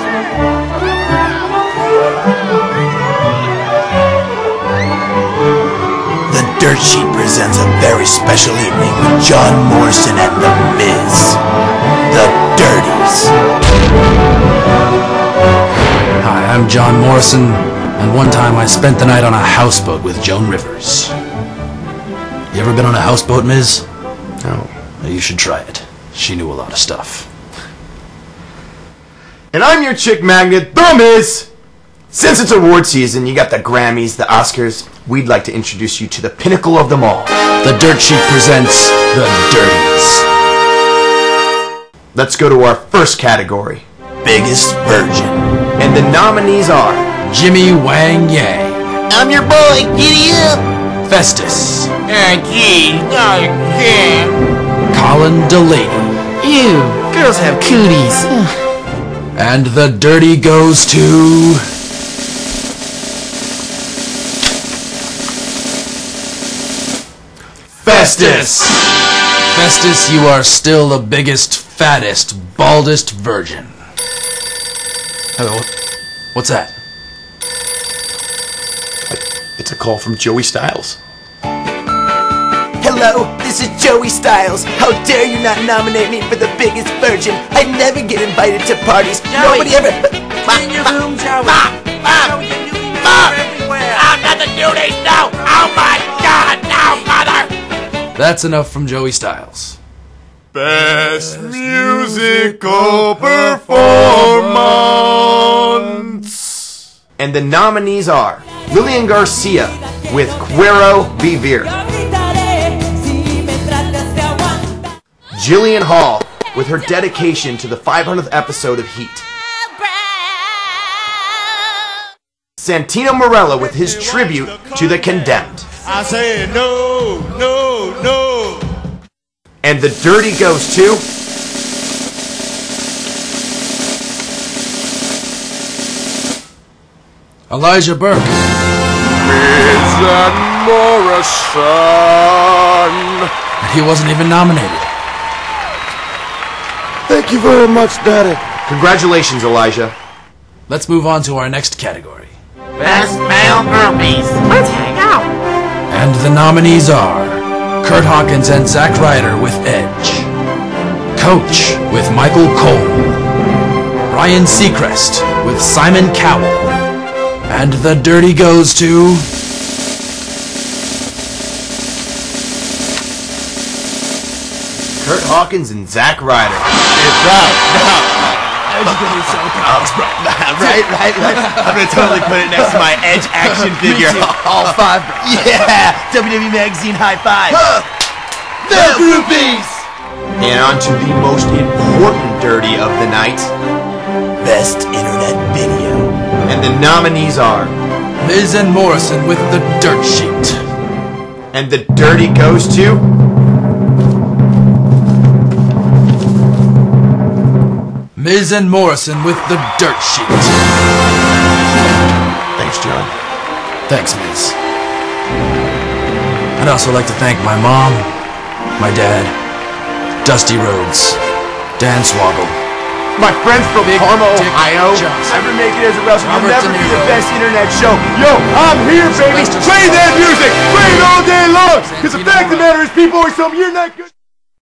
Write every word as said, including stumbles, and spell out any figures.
The Dirt Sheet presents a very special evening with John Morrison and The Miz. The Dirties. Hi, I'm John Morrison, and one time I spent the night on a houseboat with Joan Rivers. You ever been on a houseboat, Miz? No. Well, you should try it. She knew a lot of stuff. And I'm your chick magnet, The Miz! Since it's award season, you got the Grammys, the Oscars, we'd like to introduce you to the pinnacle of them all. The Dirt Sheet presents The Dirties. Let's go to our first category. Biggest Virgin. And the nominees are Jimmy Wang Yang. I'm your boy, giddy up! Festus. Ah, gee, no, you can't. Colin Delaney. Ew, girls have cooties. And the Dirty goes to... Festus! Festus, you are still the biggest, fattest, baldest virgin. Hello, what's that? It's a call from Joey Styles. Hello, this is Joey Styles. How dare you not nominate me for the biggest virgin? I never get invited to parties. Joey, Nobody ever... clean your room, Joey. Mom! Mom! Joey, you're doing Mom! everywhere. I'm not the duties, no! Oh my God, no, mother! That's enough from Joey Styles. Best musical performance. And the nominees are Lillian Garcia with Quiero Vivir, Jillian Hall with her dedication to the five hundredth episode of Heat, Santino Marella with his tribute to The Condemned. I say no, no, no. And the Dirty goes to Elijah Burke. Miz and Morrison. And he wasn't even nominated. Thank you very much, Daddy. Congratulations, Elijah. Let's move on to our next category. Best male groupies. Let's hang out. And the nominees are Kurt Hawkins and Zack Ryder with Edge, Coach with Michael Cole, Ryan Seacrest with Simon Cowell, and the Dirty goes to... Kurt Hawkins and Zack Ryder. It's right. right, right, right. I'm gonna totally put it next to my Edge action figure. All five. Yeah, W W E Magazine high five. The groupies. And on to the most important Dirty of the night. Best Internet Video. And the nominees are Miz and Morrison with the Dirt Sheet. And the Dirty goes to Miz and Morrison with the Dirt Sheet. Thanks, John. Thanks, Miz. I'd also like to thank my mom, my dad, Dusty Rhodes, Dan Swoggle, My friends from Big Parma, Dick Ohio. Johnson. Ever make it as a wrestler, you'll Robert never De be the Niro. best internet show. Yo, I'm here, baby. Sylvester Play that Stallone. music. Play it all day long. Because the Santino fact of the Marella. matter is, people always tell me you're not good.